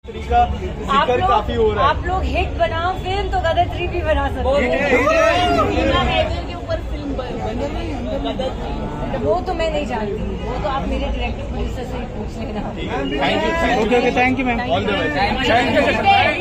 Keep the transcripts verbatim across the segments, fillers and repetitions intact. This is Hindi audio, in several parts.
का जिक्र काफी हो रहा है। आप लोग हिट बनाओ फिल्म तो गदर थ्री भी बना सकते हैं। के ऊपर फिल्म गदर थ्री वो तो मैं नहीं जानती, वो तो आप मेरे डायरेक्टर प्रोड्यूसर से ही पूछ लेना। Okay okay thank you ma'am. All the best. Thank you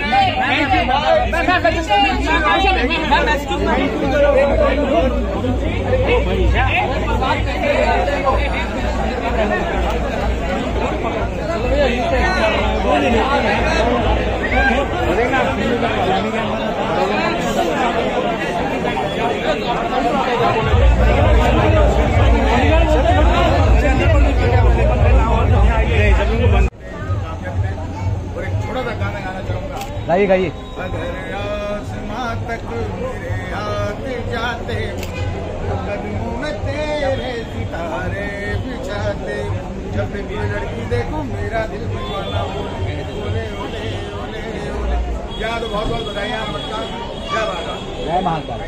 गाइए गाइए। आसमां तक मेरे आते जाते कदमों में तेरे सितारे बिछाते, जब भी लड़की देखो मेरा दिल दीवाना बोले ओले ओले ओले ओले। याद बहुत बहुत बधाइयाँ आपका। जय बाबा जय महाकाल।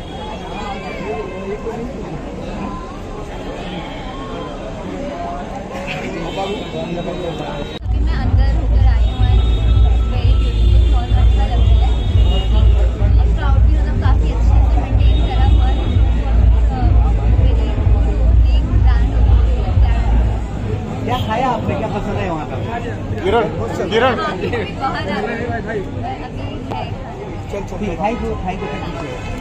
मैं अंदर होकर आई हूँ, वेरी ब्यूटीफुल, बहुत अच्छा लग रहा है। क्राउड भी मतलब काफ़ी अच्छे से मेंटेन करा हुआ है। मेरी एक ब्रांड क्या खाया आपने, क्या पसंद है वहाँ का? किरण किरण बहुत अभी है। Thank you thank you.